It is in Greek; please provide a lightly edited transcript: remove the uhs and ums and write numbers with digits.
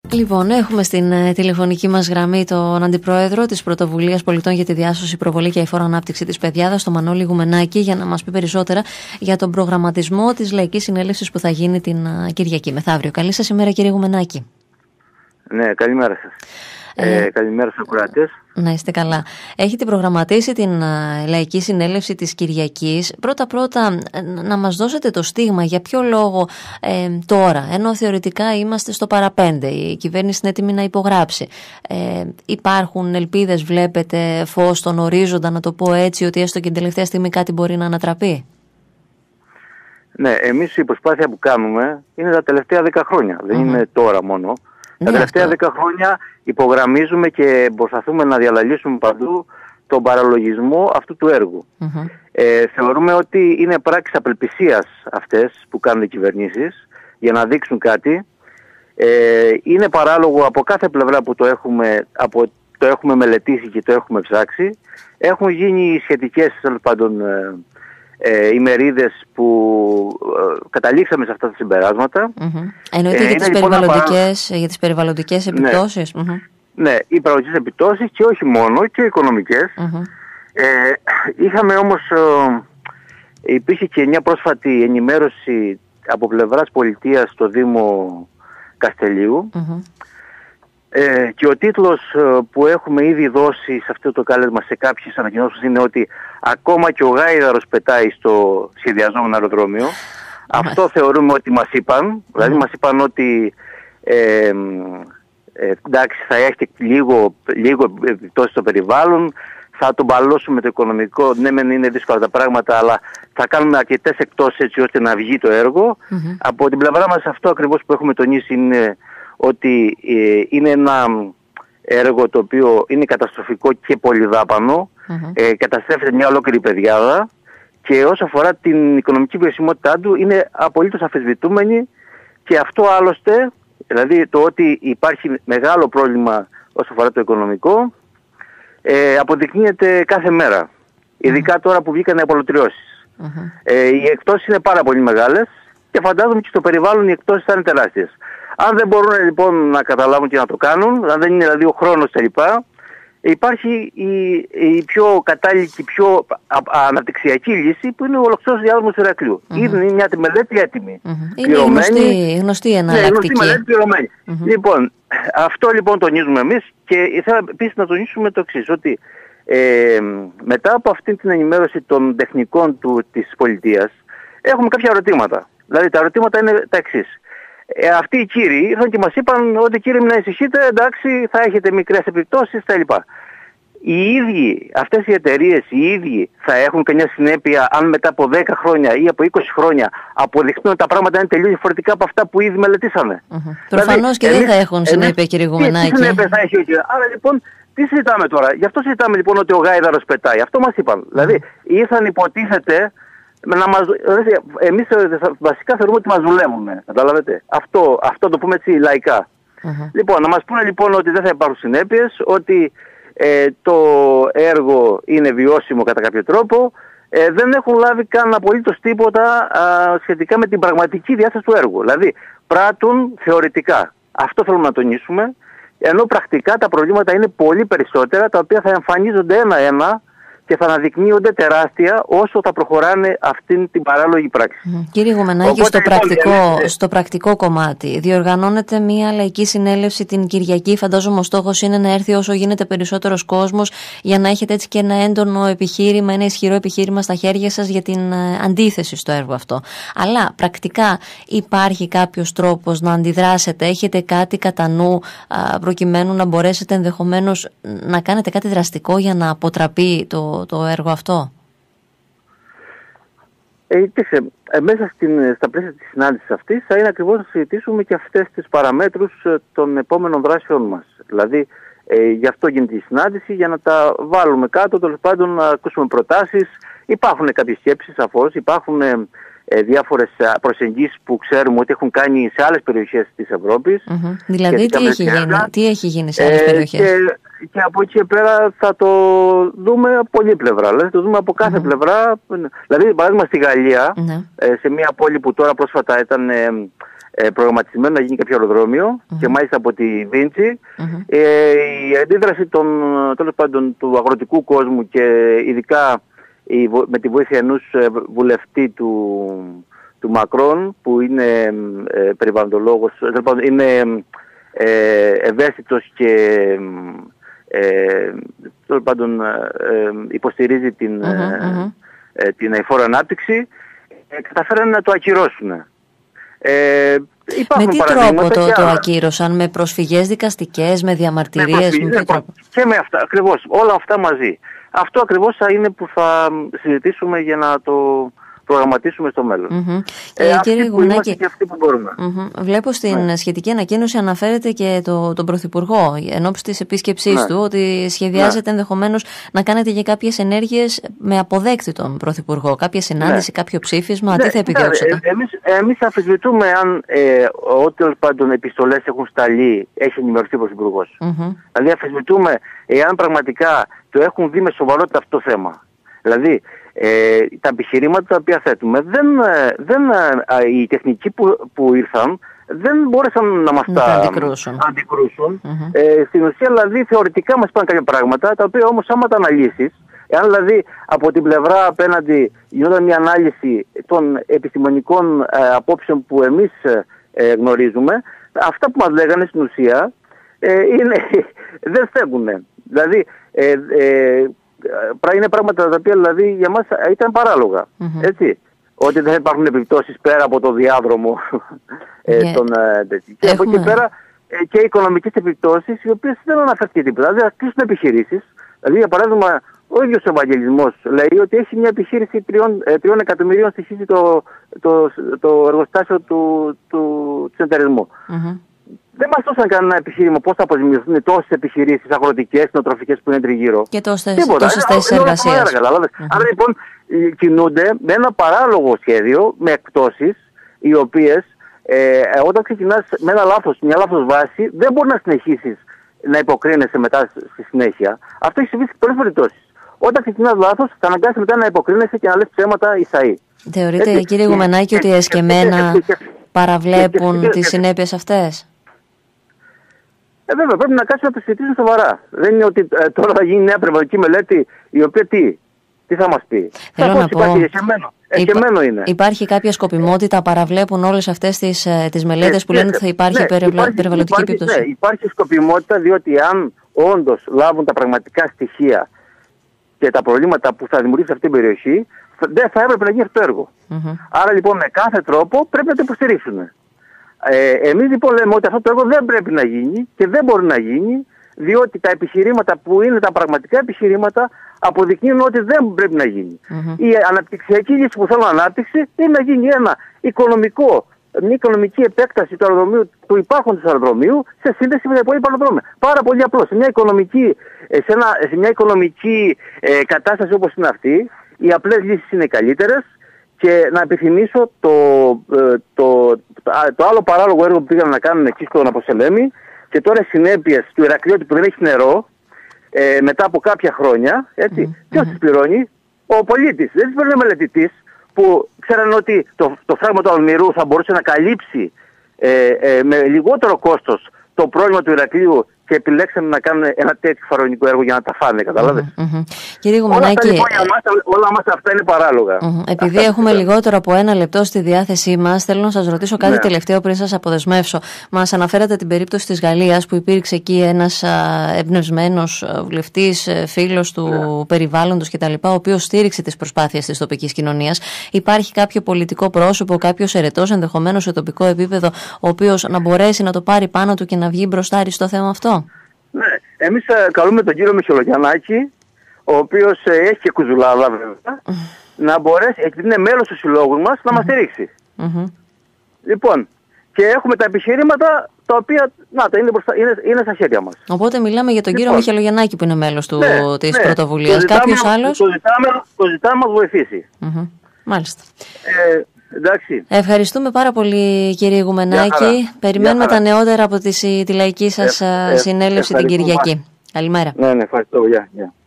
Λοιπόν, έχουμε στην τηλεφωνική μας γραμμή τον Αντιπρόεδρο της Πρωτοβουλίας Πολιτών για τη Διάσωση, Προβολή και Αηφόρο Ανάπτυξη της Παιδιάδας, τον Μανώλη Γουμενάκη, για να μας πει περισσότερα για τον προγραμματισμό της Λαϊκής Συνέλευσης που θα γίνει την Κυριακή μεθαύριο. Καλή σας ημέρα, κύριε Γουμενάκη. Ναι, καλημέρα σας. Καλημέρα στους ακροατές. Να είστε καλά. Έχετε προγραμματίσει την Λαϊκή Συνέλευση της Κυριακής. Πρώτα-πρώτα, να μας δώσετε το στίγμα για ποιο λόγο τώρα, ενώ θεωρητικά είμαστε στο παραπέντε, η κυβέρνηση είναι έτοιμη να υπογράψει. Υπάρχουν ελπίδες, βλέπετε φως στον ορίζοντα, να το πω έτσι, ότι έστω και την τελευταία στιγμή κάτι μπορεί να ανατραπεί? Ναι, εμείς η προσπάθεια που κάνουμε είναι τα τελευταία 10 χρόνια, δεν είναι τώρα μόνο. Τα τελευταία 10 χρόνια υπογραμμίζουμε και προσπαθούμε να διαλαλήσουμε παντού τον παραλογισμό αυτού του έργου. Θεωρούμε ότι είναι πράξεις απελπισίας αυτές που κάνουν οι κυβερνήσεις για να δείξουν κάτι. Είναι παράλογο από κάθε πλευρά που το έχουμε μελετήσει και το έχουμε ψάξει. Έχουν γίνει σχετικές, τέλος πάντων, ημερίδες που καταλήξαμε σε αυτά τα συμπεράσματα. Εννοείται για τις περιβαλλοντικές επιπτώσεις. Ναι, οι περιβαλλοντικές επιπτώσεις και όχι μόνο, και οικονομικές. Είχαμε όμως, υπήρχε και μια πρόσφατη ενημέρωση από πλευράς πολιτείας στο Δήμο Καστελίου, και ο τίτλος που έχουμε ήδη δώσει σε αυτό το κάλεσμα σε κάποιες ανακοινώσεις είναι ότι ακόμα και ο γάιδαρος πετάει στο σχεδιαζόμενο αεροδρόμιο. Αυτό θεωρούμε ότι μας είπαν. Δηλαδή μας είπαν ότι εντάξει, θα έχει λίγο επιπτώσεις στο περιβάλλον, θα τον μπαλώσουμε το οικονομικό. Ναι, μεν είναι δύσκολα τα πράγματα, αλλά θα κάνουμε αρκετές εκτόσεις έτσι ώστε να βγει το έργο. Από την πλευρά μας αυτό ακριβώς που έχουμε τονίσει είναι ότι είναι ένα έργο το οποίο είναι καταστροφικό και πολυδάπανο, καταστρέφεται μια ολόκληρη παιδιάδα, και όσο αφορά την οικονομική βιωσιμότητά του είναι απολύτως αμφισβητούμενη, και αυτό άλλωστε, δηλαδή το ότι υπάρχει μεγάλο πρόβλημα όσο αφορά το οικονομικό, αποδεικνύεται κάθε μέρα, ειδικά τώρα που βγήκαν οι απολωτριώσεις. Οι εκτόσεις είναι πάρα πολύ μεγάλες και φαντάζομαι και στο περιβάλλον οι εκτόσεις θα είναι τεράστιες. Αν δεν μπορούν λοιπόν να καταλάβουν και να το κάνουν, αν δεν είναι δηλαδή ο χρόνος κλπ., υπάρχει η πιο κατάλληλη και πιο αναπτυξιακή λύση που είναι ο ολοκληρός διάδρομος του Ηρακλείου. Είναι μια μελέτη έτοιμη. Είναι γνωστή εναλλακτική. Ναι, μελέτη πληρωμένη. Λοιπόν, αυτό λοιπόν τονίζουμε εμείς, και ήθελα επίσης να τονίσουμε το εξής, ότι μετά από αυτή την ενημέρωση των τεχνικών της πολιτείας έχουμε κάποια ερωτήματα. Δηλαδή τα ερωτήματα είναι τα εξής. Αυτοί οι κύριοι ήρθαν και μας είπαν ότι κύριοι μην ανησυχείτε, εντάξει, θα έχετε μικρές επιπτώσεις κτλ. Οι ίδιοι, αυτές οι εταιρείες, οι ίδιοι θα έχουν καμιά συνέπεια αν μετά από 10 χρόνια ή από 20 χρόνια αποδειχθούν ότι τα πράγματα είναι τελείως διαφορετικά από αυτά που ήδη μελετήσαμε? Προφανώς και δεν θα έχουν συνέπεια, κύριε Γουμενάκη. Τι συνέπεια θα έχει ο κύριος? Άρα λοιπόν, τι συζητάμε τώρα? Γι' αυτό συζητάμε λοιπόν ότι ο γάιδαρος πετάει. Αυτό μας είπαν. Δηλαδή ήρθαν, υποτίθεται, εμείς βασικά θεωρούμε ότι μας δουλεύουν. Καταλαβαίνετε. Αυτό το πούμε έτσι λαϊκά. Λοιπόν, να μας πούνε λοιπόν ότι δεν θα υπάρχουν συνέπειες, ότι το έργο είναι βιώσιμο κατά κάποιο τρόπο. Δεν έχουν λάβει καν απολύτως τίποτα σχετικά με την πραγματική διάσταση του έργου. Δηλαδή πράττουν θεωρητικά. Αυτό θέλουμε να τονίσουμε. Ενώ πρακτικά τα προβλήματα είναι πολύ περισσότερα, τα οποία θα εμφανίζονται ένα-ένα και θα αναδεικνύονται τεράστια όσο θα προχωράνε αυτήν την παράλογη πράξη. Κύριε Γουμενάκη, στο πρακτικό κομμάτι διοργανώνεται μια λαϊκή συνέλευση την Κυριακή. Φαντάζομαι ο στόχος είναι να έρθει όσο γίνεται περισσότερος κόσμος, για να έχετε έτσι και ένα έντονο επιχείρημα, ένα ισχυρό επιχείρημα στα χέρια σας για την αντίθεση στο έργο αυτό. Αλλά πρακτικά υπάρχει κάποιος τρόπος να αντιδράσετε? Έχετε κάτι κατά νου προκειμένου να μπορέσετε ενδεχομένως να κάνετε κάτι δραστικό για να αποτραπεί το έργο αυτό? Μέσα στα πλαίσια της συνάντησης αυτής θα είναι ακριβώς να συζητήσουμε και αυτές τις παραμέτρους των επόμενων δράσεων μας. Δηλαδή γι' αυτό γίνεται η συνάντηση, για να τα βάλουμε κάτω, τέλος πάντων να ακούσουμε προτάσεις. Υπάρχουν κάποιες σκέψεις σαφώς, υπάρχουν διάφορες προσεγγίσεις που ξέρουμε ότι έχουν κάνει σε άλλες περιοχές της Ευρώπης. Δηλαδή τι έχει γίνει σε άλλες περιοχές? Και από εκεί και πέρα θα το δούμε από πολλή πλευρά. Δηλαδή το δούμε από κάθε πλευρά. Δηλαδή, παράδειγμα, στη Γαλλία, σε μια πόλη που τώρα πρόσφατα ήταν προγραμματισμένο να γίνει κάποιο αεροδρόμιο και μάλιστα από τη Βίντσι. Η αντίδραση τέλος πάντων του αγροτικού κόσμου και ειδικά με τη βοήθεια ενός βουλευτή του Μακρόν που είναι περιβαλλοντολόγος, είναι ευαίσθητος και τέλος πάντων υποστηρίζει την αειφόρο ανάπτυξη, καταφέρανε να το ακυρώσουν. Με τι τρόπο το ακύρωσαν, με προσφυγές δικαστικές, με διαμαρτυρίες, με ποιο τρόπο? Και με αυτά, ακριβώς, όλα αυτά μαζί. Αυτό ακριβώς θα είναι που θα συζητήσουμε για να το προγραμματίσουμε στο μέλλον. Αυτοί που είμαστε και αυτοί που μπορούμε. Βλέπω στην σχετική ανακοίνωση αναφέρεται και τον Πρωθυπουργό ενώπιση της επίσκεψής του, ότι σχεδιάζεται ενδεχομένως να κάνετε και κάποιες ενέργειες με αποδέκτη τον Πρωθυπουργό, κάποια συνάντηση, κάποιο ψήφισμα, τι θα επιδιώξετε? Εμείς αμφισβητούμε αν ό,τι πάντων επιστολές έχουν σταλεί έχει ενημερωθεί ο Πρωθυπουργός. Δηλαδή αμφισβητούμε εάν πραγματικά το έχουν δει με σοβαρότητα αυτό το θέμα. Δηλαδή τα επιχειρήματα τα οποία θέτουμε, οι τεχνικοί που ήρθαν δεν μπόρεσαν να μας τα αντικρούσουν. Στην ουσία δηλαδή θεωρητικά μας είπαν κάποια πράγματα, τα οποία όμως άμα τα αναλύσεις, εάν δηλαδή από την πλευρά απέναντι γινόταν μια ανάλυση των επιστημονικών απόψεων που εμείς γνωρίζουμε, αυτά που μας λέγανε στην ουσία δεν στέκουν. Δηλαδή είναι πράγματα τα οποία δηλαδή για μας ήταν παράλογα. Έτσι. Ότι δεν υπάρχουν επιπτώσεις πέρα από το διάδρομο και από εκεί πέρα και οικονομικές επιπτώσεις, οι οποίες δεν αναφέρθηκε τίποτα. Δηλαδή θα κλείσουν επιχειρήσεις. Δηλαδή για παράδειγμα ο ίδιος ο Ευαγγελισμός λέει ότι έχει μια επιχείρηση 3 εκατομμυρίων στοιχίζει το εργοστάσιο του συνεταιρισμού. Δεν μας δώσαν κανένα επιχείρημα πώς θα αποζημιωθούν τόσες επιχειρήσεις αγροτικές, νοοτροφικές που είναι τριγύρω. Και τόσες θέσεις εργασίας. Άρα λοιπόν κινούνται με ένα παράλογο σχέδιο, με εκπτώσεις, οι οποίες όταν ξεκινάς με μια λάθος βάση, δεν μπορεί να συνεχίσεις να υποκρίνεσαι μετά στη συνέχεια. Αυτό έχει συμβεί σε πολλές περιπτώσεις. Όταν ξεκινάς λάθος, θα αναγκάσεις μετά να υποκρίνεσαι και να λες ψέματα εις-αΐ. Θεωρείτε, κύριε Γουμενάκη, ότι εσκεμμένα παραβλέπουν τις συνέπειες αυτές? Βέβαια, πρέπει να κάτσουμε να το συζητήσουμε σοβαρά. Δεν είναι ότι τώρα θα γίνει νέα περιβαλλοντική μελέτη, η οποία τι θα μας πει? Θέλω να πω, εσκεμμένο είναι. Υπάρχει κάποια σκοπιμότητα, παραβλέπουν όλες αυτές τις μελέτες που λένε ότι θα υπάρχει περιβαλλοντική επίπτωση? Ναι, υπάρχει σκοπιμότητα, διότι αν όντως λάβουν τα πραγματικά στοιχεία και τα προβλήματα που θα δημιουργήσει αυτή την περιοχή, δεν θα έπρεπε να γίνει αυτό το έργο. Άρα λοιπόν με κάθε τρόπο πρέπει να το υποστηρίξουν. Εμείς λοιπόν λέμε ότι αυτό το έργο δεν πρέπει να γίνει και δεν μπορεί να γίνει, διότι τα επιχειρήματα που είναι τα πραγματικά επιχειρήματα αποδεικνύουν ότι δεν πρέπει να γίνει. Η αναπτυξιακή λύση που θέλουν ανάπτυξη είναι να γίνει μια οικονομική επέκταση του αεροδρομίου, του υπάρχοντος αεροδρομίου, σε σύνδεση με τα υπόλοιπα αεροδρόμια. Πάρα πολύ απλό. Σε μια οικονομική κατάσταση όπως είναι αυτή, οι απλές λύσεις είναι καλύτερες. Και να επιθυμίσω το άλλο παράλογο έργο που πήγαν να κάνουν εκεί στον Αποσελέμη και τώρα οι συνέπειες του Ηρακλείου που δεν έχει νερό μετά από κάποια χρόνια, έτσι, ποιος τις πληρώνει? Ο πολίτης. Δεν τις πληρώνει ο μελετητής που ξέραν ότι το φράγμα του Αλμυρού θα μπορούσε να καλύψει με λιγότερο κόστος το πρόβλημα του Ηρακλείου και επιλέξαμε να κάνουν ένα τέτοιο φαρονικό έργο για να τα φάνε, καταλάβες. Κύριε Γουμενάκη, όλα μας αυτά είναι παράλογα. Επειδή έχουμε λιγότερο από 1 λεπτό στη διάθεσή μας, θέλω να σας ρωτήσω κάτι τελευταίο πριν σας αποδεσμεύσω. Μας αναφέρατε την περίπτωση της Γαλλίας που υπήρξε εκεί ένας εμπνευσμένος βουλευτής, φίλος του περιβάλλοντος κτλ., ο οποίος στήριξε τις προσπάθειες της τοπικής κοινωνίας. Υπάρχει κάποιο πολιτικό πρόσωπο, κάποιος ερετός ενδεχομένως σε τοπικό επίπεδο, ο οποίος να μπορέσει να το πάρει πάνω του και να βγει μπροστά στο θέμα αυτό? Ναι, εμείς καλούμε τον κύριο Μιχελογιαννάκη, ο οποίος έχει και κουζουλάδα βέβαια, να μπορέσει, επειδή είναι μέλος του συλλόγου μας, να μας στηρίξει. Λοιπόν, και έχουμε τα επιχειρήματα τα οποία είναι στα χέρια μας. Οπότε μιλάμε για τον κύριο Μιχελογιαννάκη που είναι μέλος της πρωτοβουλίας. Κάποιος άλλος? Το ζητάμε να μας βοηθήσει. Μάλιστα. Εντάξει. Ευχαριστούμε πάρα πολύ, κύριε Γουμενάκη. Περιμένουμε τα νεότερα από τη λαϊκή σας συνέλευση την Κυριακή. Καλημέρα. Ναι, ευχαριστώ. Γεια.